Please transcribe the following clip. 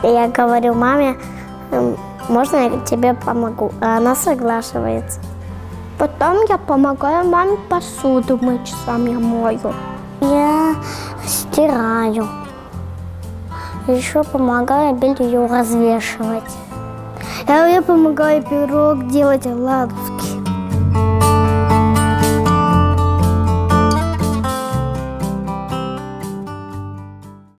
Я говорю маме, можно я тебе помогу? А она соглашивается. Потом я помогаю маме посуду мыть, сам я мою. Я стираю. Еще помогаю белье развешивать. Я помогаю пирог делать, оладушки.